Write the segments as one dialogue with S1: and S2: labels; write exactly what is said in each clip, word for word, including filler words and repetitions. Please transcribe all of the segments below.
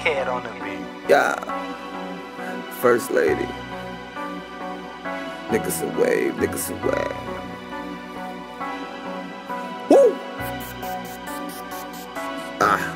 S1: Cat on the beat.
S2: Yeah. First lady. Niggas a wave, niggas a wave. Woo! Ah.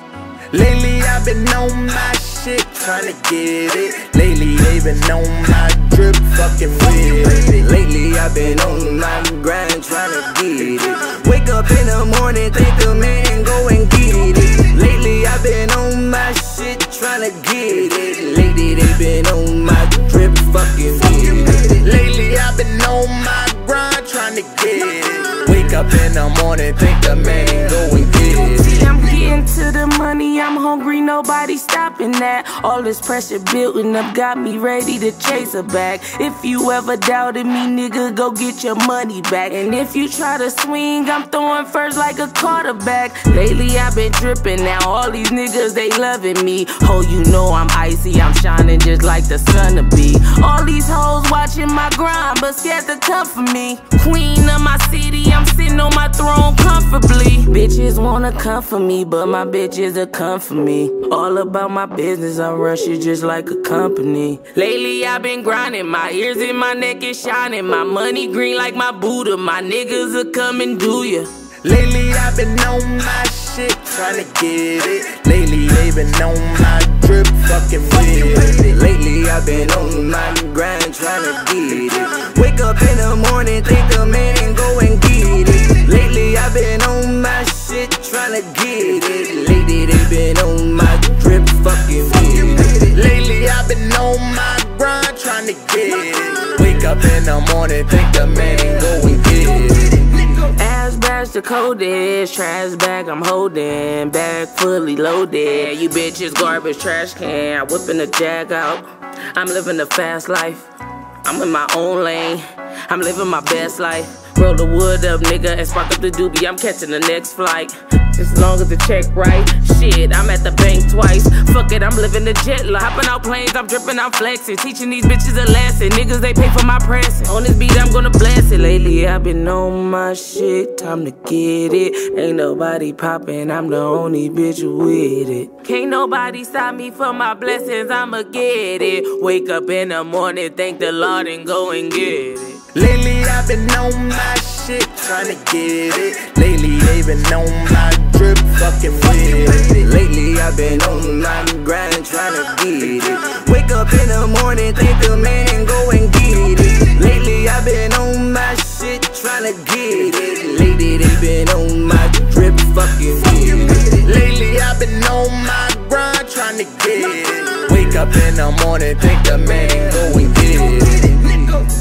S2: Lately I've been on my shit, tryna get it. Lately they been on my drip, fucking with it. Lately I've been on my grind, tryna get it. Wake up in the morning, think a man, go and get it. Lately I've been on my shit, tryna get it. Lately they been on my drip, fucking with it. Lately I've been on my grind, tryna get it. Wake up in the morning, think a man, go and get it.
S3: I'm getting to the money, I'm hungry, nobody stopping that. All this pressure building up got me ready to chase a bag. If you ever doubted me, nigga, go get your money back. And if you try to swing, I'm throwing first like a quarterback. Lately I've been dripping, now all these niggas, they loving me. Oh, you know I'm icy, I'm shining just like the sun to be. All these hoes watching my grind, but scared to come for me. Queen of my city, I'm sitting on my throne comfortably. Bitches wanna come for me, but my bitches will come for me. All about my business, I rush it just like a company. Lately I've been grinding, my ears in my neck is shining. My money green like my Buddha, my niggas will come and do ya.
S2: Lately I've been on my shit, tryna get it. Lately they been on my drip, fucking with it. Lately I've been on my grind, tryna get it. Wake up in the morning, think a man, go and get it. Lately I've been on my shit, tryna get it. Lately they been on my drip, fucking with it. Lately I've been on my grind, tryna get it. Wake up in the morning, think a man, go and get it.
S3: Ass bags to coded, trash bag I'm holding, bag fully loaded. You bitches garbage trash can, whipping the jag out. I'm living the fast life, I'm in my own lane, I'm living my best life. Roll the wood up, nigga, and spark up the doobie, I'm catching the next flight. As long as the check right, shit, I'm at the bank twice. Fuck it, I'm living the jet life. Hopping out planes, I'm dripping, I'm flexing. Teaching these bitches a lesson, niggas, they pay for my pressing. On this beat, I'm gonna bless it. Lately, I've been on my shit, time to get it. Ain't nobody popping, I'm the only bitch with it. Can't nobody stop me from my blessings, I'ma get it. Wake up in the morning, thank the Lord and go and get it.
S2: Lately I've been on my shit, tryna get it. Lately they been on my drip, fucking with it. Lately I've been on my grind, tryna get it. Wake up in the morning, think a man, go and get it. Lately I've been on my shit, tryna get it. Lately they been on my drip, fucking with it. Lately I've been on my grind, tryna get it. Wake up in the morning, think a man, go and get it.